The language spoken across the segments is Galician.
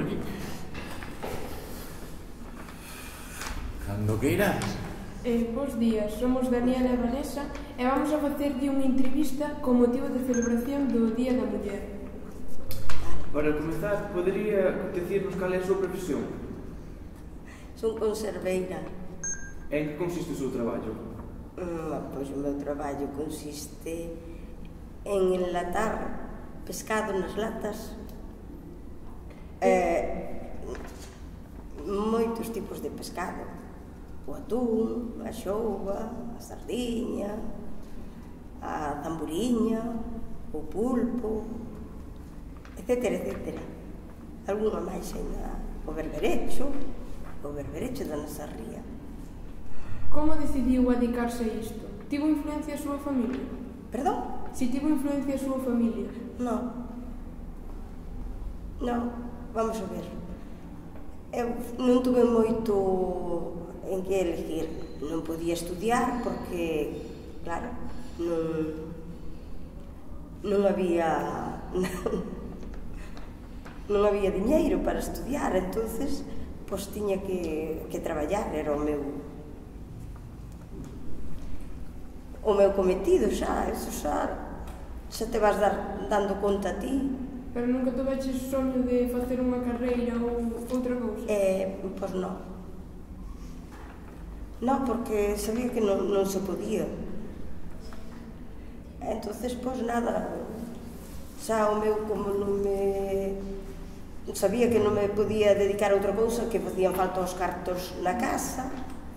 aquí. Cando que irás? Bos días, somos Daniela e Vanessa e vamos a facerlle unha entrevista co motivo de celebración do Día da Muller. Para comezar, podería dicirnos cal é a súa profesión? Son conserveira. En que consiste o seu traballo? Pois o meu traballo consiste en enlatar pescado nas latas, moitos tipos de pescado, o atún, a xouga, a sardiña, a zamburiña, o pulpo, etcétera, etcétera. Alguna máis ainda, o berberecho da Nasarría. Como decidiu dedicarse a isto? Tivo influencia a súa familia? Perdón? Si tivo influencia a súa familia? Non, vamos a ver. Eu non tuve moito en que elegir. Non podía estudiar porque, claro, non había diñeiro para estudiar, entonces pois tiña que traballar, era o meu cometido xa, eso xa te vas dando conta a ti. Pero nunca tuveches soño de facer unha carreira ou outra cousa? Pois non. Non, porque sabía que non se podía. Entonces, pois nada, xa o meu, como non me... sabía que non me podía dedicar a outra cousa, que facían falta os cartos na casa,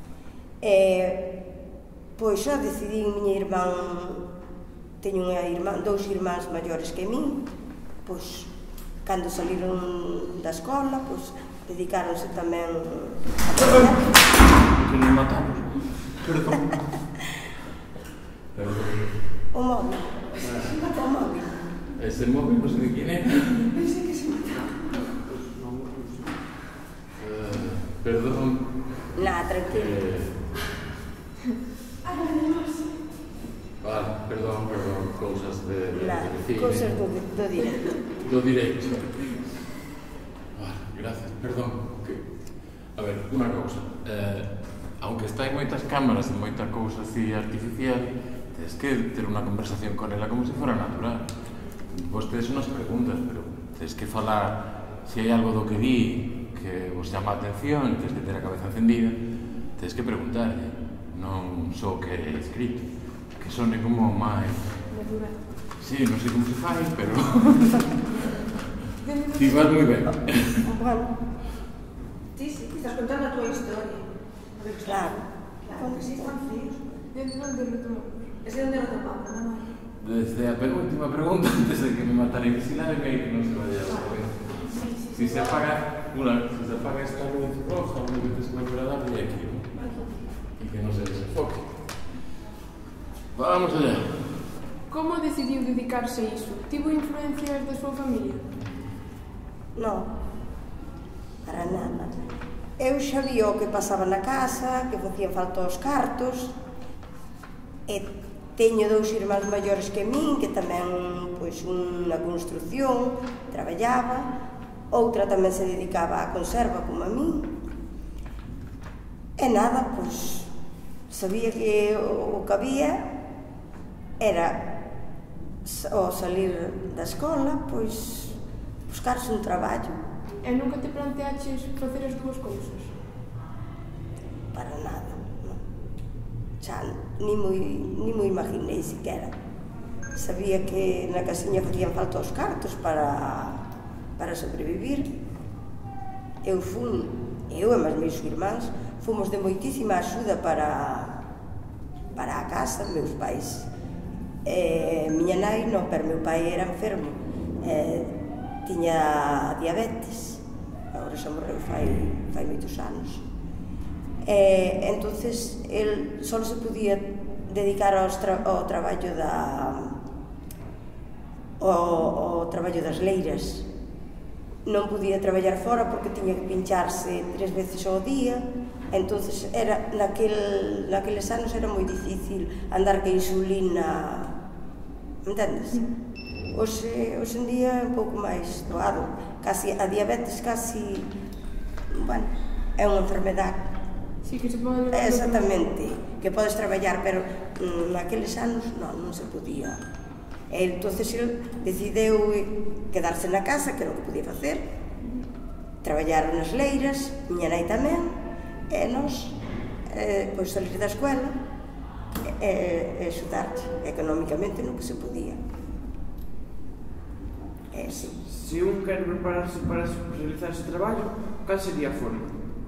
pois xa decidí, miña irmán, teño dous irmáns maiores que min, pois, cando saliron da escola, pois, dedicáronse tamén a traballar. Que nos matamos. Perdón. O móvil. Ese móvil non sei de quen é. Pensei que se mataba. Perdón. Tranquilo. Vale, perdón, cousas de cine. Cousas do directo. Do directo. Vale, gracias, perdón. A ver, unha cousa. Aunque está en moitas cámaras e moita cousa así artificial, tens que ter unha conversación con ela como se fora natural. Vos tedes unhas preguntas, pero tens que falar se hai algo do que di que vos chama a atención, tens que ter a cabeza encendida, tens que preguntarlle, non só que é escrito, que sone como máis... Natural. Sí, non sei como se fai, pero... Ti vas moi ben. Bueno. Sí, estás contando a tua historia. Claro. Claro que sí, Juan Fríos. Desde onde retomamos? Desde onde retomamos, non? Desde a penúltima pregunta, antes de que me matara, vigilade que non se vaya a ver. Si se apaga esta luz roja, lo que tens que volver a darle aquí, y que non se desenfoque. Vamos allá. Como decidiu dedicarse a iso? Tivo influencias da súa familia? Non, para nada. Eu xa vi o que pasaba na casa, que facían falta os cartos, e teño dous irmáns maiores que min, que tamén, pois, un na construción, traballaba, outra tamén se dedicaba á conserva como a min. E nada, pois, sabía que o que había era, ao salir da escola, pois, buscarse un traballo. E nunca te planteaches facer as dúas cousas? Para nada, non. Xa, ni mo imaginei siquera. Sabía que na casiña facían falta os cartos para sobrevivir. Eu e máis meus irmáns, fomos de moitísima axuda para a casa, meus pais. Miña nai non, pero meu pai era enfermo, tiña diabetes, agora xa morreu fai moitos anos. Entonces, el só se podía dedicar ao traballo das leiras. Non podía traballar fora porque tiña que pincharse 3 veces ao día, entonces naqueles anos era moi difícil andar que insulina, entendes? hoxe en día é un pouco máis doado. A diabetes casi, bueno, é unha enfermedade. Sí, que se pode levar... Exactamente, que podes traballar, pero naqueles anos non se podía. E entonces ele decideu quedarse na casa, que era o que podía facer, traballar nas leiras, miña nai tamén, e nos, pois, salir da escola e axudarche económicamente no que se podía. É así. Se un quer prepararse para realizar ese traballo, cal sería a forma?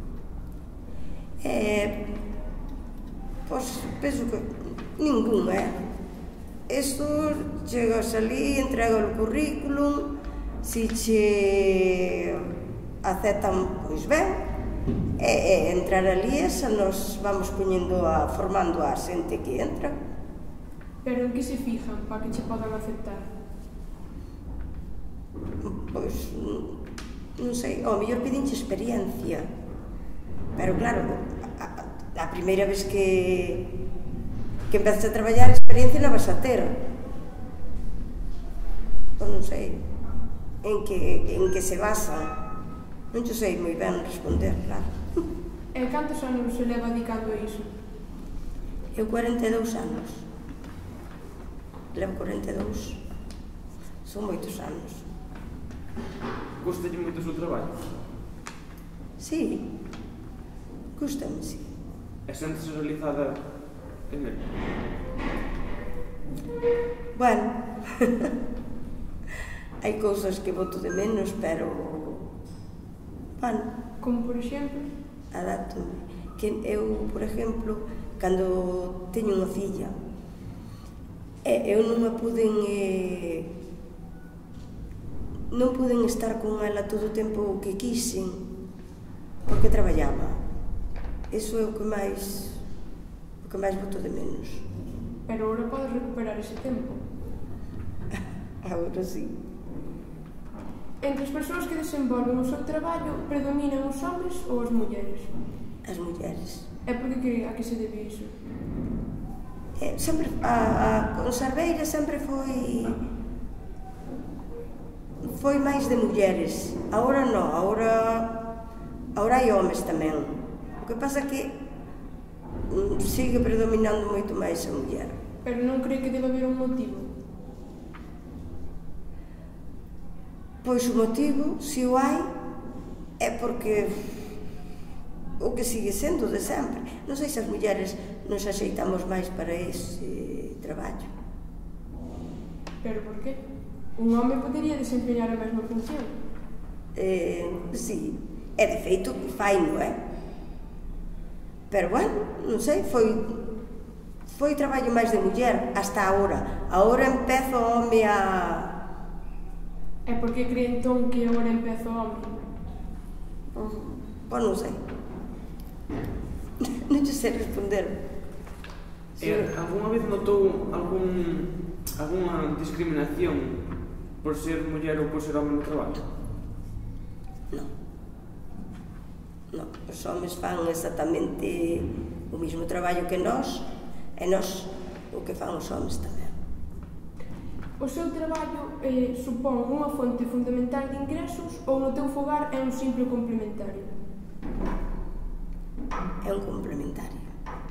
Pois, penso que ningún, Isto, chegas ali, entrega o currículum, si che aceptan, pois ben, e entrar ali, esa nos vamos formando a xente que entra. Pero en que se fijan para que che podan aceptar? Pois, non sei, ao mellor pedinche experiencia, pero claro, a primeira vez que empezas a traballar, experiencia non vas a ter. Pois non sei en que se basa. Non te sei moi ben responder, claro. E cantos anos se leva dedicando a iso? Eu 42 anos. Levo 42. Son moitos anos. Gustalle moito o seu traballo? Sí. Gústame, sí. E sentese realizada en el? Bueno, hai cousas que boto de menos, pero, bueno, Como por exemplo? adapto-me. Que eu, por exemplo, cando teño unha filla, eu non puden estar con ela todo o tempo que quixen, porque traballaba. Iso é o que máis boto de menos. Pero agora podes recuperar ese tempo. Agora sí. Entre as persoas que desenvolven o seu traballo, predominan os homes ou as mulleres? As mulleres. E por que a que se debe iso? Sempre, a conserveira sempre foi máis de mulleres. Agora non, agora hai homes tamén. O que pasa que sigue predominando moito máis a muller. Pero non cree que debe haber un motivo? Pois o motivo, se o hai, é porque o que sigue sendo de sempre. Non sei se as mulleres nos axeitamos máis para ese traballo. Pero por qué? Un home podería desempeñar a mesma función? Sí, é de feito que faino, Pero, bueno, non sei, foi traballo máis de muller hasta agora. Agora empezo o home a... E por que cree entón que agora empezo o home? Pois non sei. Non te sei responder. Alguna vez notou alguna discriminación por ser muller ou por ser home no traballo? Non, os homes fan exactamente o mesmo traballo que nós, e nós o que fan os homes tamén. O seu traballo supón unha fonte fundamental de ingresos ou no teu fogar é un simple complementario? É un complementario.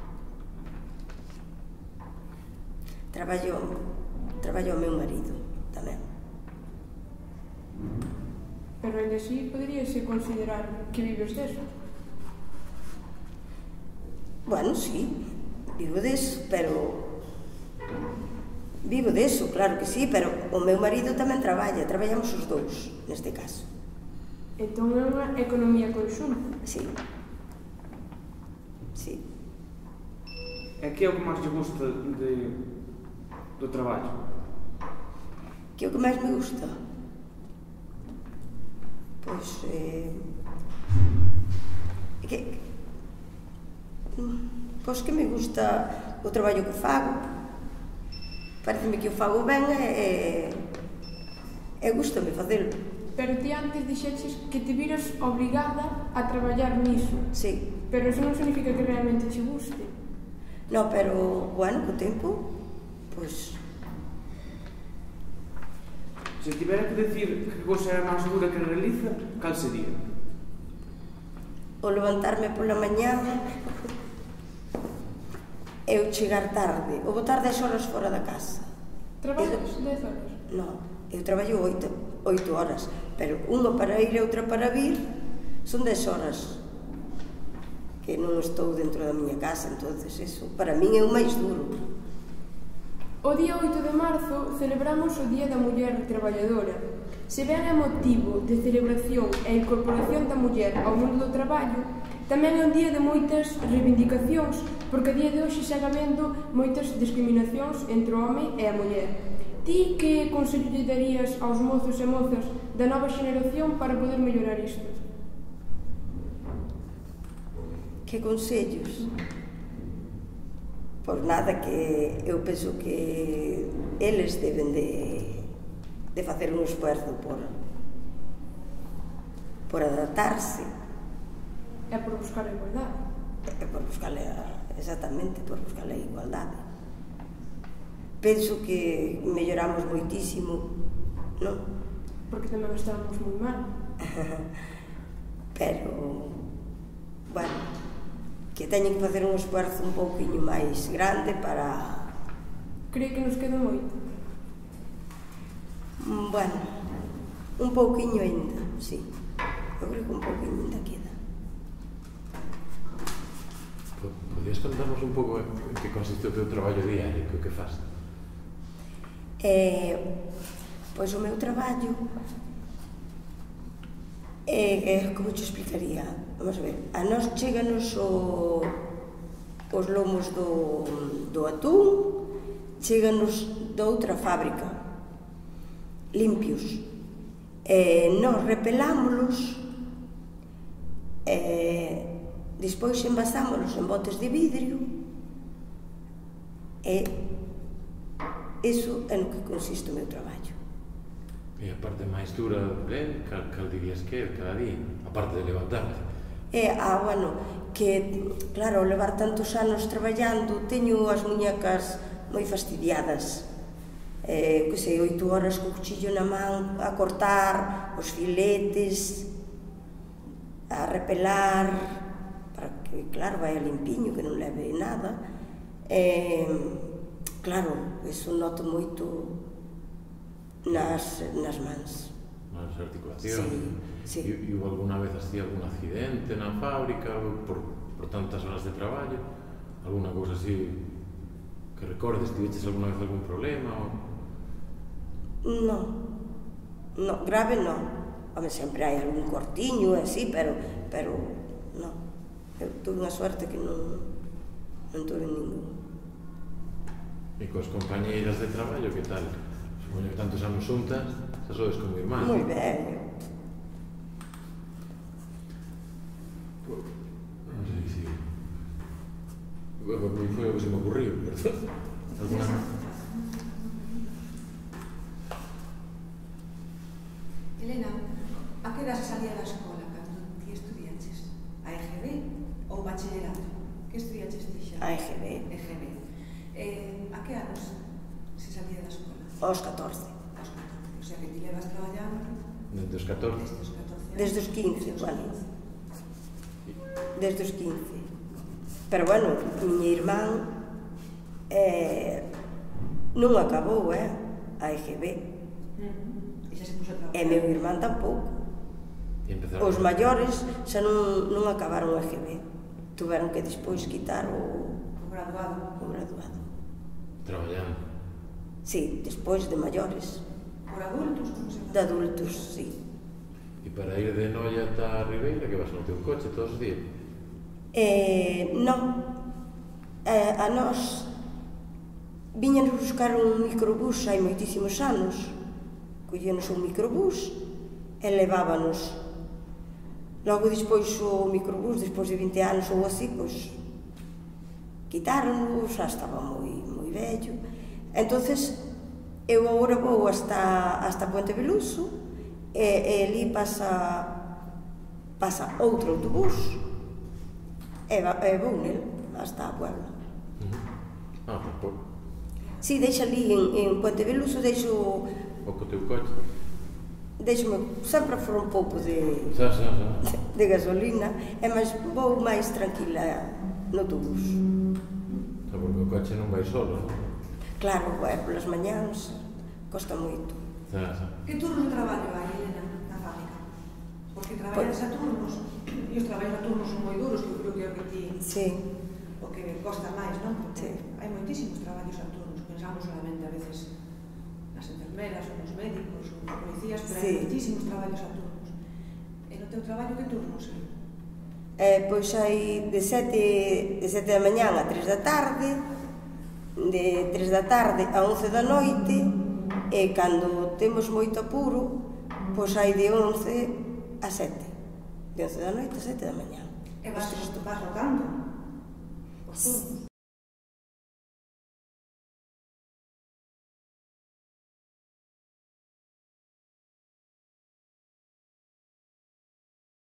Traballo o meu marido tamén. Pero ainda así poderíase considerar que vives deso? Bueno, sí, vivo deso, pero... Vivo deso, claro que sí, pero o meu marido tamén traballamos os dous, neste caso. Entón é unha economía conxunta? Sí. Sí. E que é o que máis te gusta do traballo? Que é o que máis me gusta? Pois, pois que me gusta o traballo que fago. Pareceme que o fago ben e gústame facelo. Pero ti antes dixeches que te viras obrigada a traballar niso. Sí. Pero eso non significa que realmente che guste. No, pero, bueno, co tempo, pois... Se tivera que decir que cousa é a máis dura que realiza, cal sería? O levantarme pola mañá, eu chegar tarde, ou botar 10 horas fora da casa. Traballas 10 horas? Non, eu traballo 8 horas, pero unha para ir e outra para vir, son 10 horas que non estou dentro da miña casa, entonces eso para min é o máis duro. O día 8 de marzo celebramos o Día da Muller Traballadora. Se ben é motivo de celebración e incorporación da muller ao mundo do traballo, tamén é un día de moitas reivindicacións, porque a día de hoxe segue habendo moitas discriminacións entre o home e a muller. Ti que consello lle darías aos mozos e mozas da nova xeración para poder mellorar isto? Que consellos? Pois nada, que eu penso que eles deben de facer un esforzo por adaptarse. É por buscar a igualdade. É por buscar exactamente, por buscar a igualdade. Penso que melloramos moitísimo, non? Porque tamén estábamos moi mal. Pero, bueno, que teñen que facer un esforzo un pouquiño máis grande para... Cree que nos queda moito? Bueno, un pouquiño ainda, sí. Eu creo que un pouquiño ainda queda. Podías contarnos un pouco en que consiste o teu traballo diario, que o que faz? Pois o meu traballo como te explicaría? Vamos a ver, a nós cheganos os lomos do atún, cheganos de outra fábrica, limpios. Nós repelámolos, despois envasámolos en botes de vidrio, e iso é no que consiste o meu traballo. E a parte máis dura, cal dirías que é cada día, a parte de levantarte? Bueno, que, claro, levar tantos anos traballando, teño as muñecas moi fastidiadas. Que sei, 8 horas co cuchillo na man, a cortar os filetes, a repelar, para que, claro, vai limpiño, que non leve nada. Claro, eso noto moito nas mans. Nas articulacións? Sí. E hubo alguna vez así algún accidente na fábrica por tantas horas de traballo? Alguna cousa así que recordes? Tiveches alguna vez algún problema? Non, grave non. Home, sempre hai algún cortiño e así, pero non. Eu tuve unha suerte que non tuve ningún. E coas compañeiras de traballo, que tal? Supoño que tantos anos xuntas, xa sodes como irmán. Moi ben. Non sei se... Foi o que se me ocurriu, perdón. Alguna... Elena, a que edad salía da escola cando ti estudiaches? A EGB ou bachillerato? Que estudiaches ti xa? A EGB. EGB. A que anos se salía da escola? Aos 14. Aos 14. O sea, que ti levas traballando... Desde os 14? Desde os 14 anos. Desde os 15, bueno. Desde os 15. Pero, bueno, miña irmán non acabou, a EGB. E xa se puxo a traballar. E meu irmán tampouco. Os maiores xa non acabaron a EGB. Tuveron que despois quitar o graduado. Traballando. Sí, despois de maiores. Por adultos? De adultos, sí. E para ir de Noia ata a Ribeira, que vas no teu coche todos os días? Non. A nós viñanos buscar un microbús hai moitísimos anos. Collíanos un microbús e levábanos. Logo despois o microbús, despois de 20 anos ou así, pois quitáronos, xa estaba moi vello. Entonces eu agora vou hasta Puente Veluso e ali pasa outro autobús e vou nel hasta a Puebla. Por pouco. Si, deixa ali en Puente Veluso, deixo ou co teu coche? Deixo-me sempre for un pouco de gasolina, e máis vou máis tranquila no autobús. Porque o coche non vai solo, non? Claro, polas mañáns costa moito. Que turnos de traballo hai, Elena, na fábrica? Porque traballas a turnos, e os traballos a turnos son moi duros, que eu creo que é o que ti... Sí. O que costa máis, non? Porque Sí. hai moitísimos traballos a turnos, pensamos solamente a veces nas enfermeras, ou nos médicos, ou nos policías, pero hai moitísimos traballos a turnos. E no teu traballo que turnos hai? Pois hai de 7 da mañán a 3 da tarde, de 3 da tarde a 11 da noite, e cando temos moito apuro, pois hai de 11 a 7. De 11 da noite a 7 da mañán. E vas rotando os turnos?